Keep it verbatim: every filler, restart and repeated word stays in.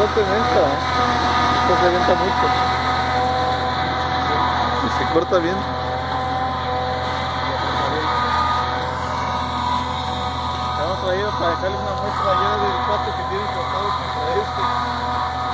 corten esta. Esta se avienta mucho. Y se corta bien. Hemos traído para dejarles una muestra allá del pato que tiene cortado contra este.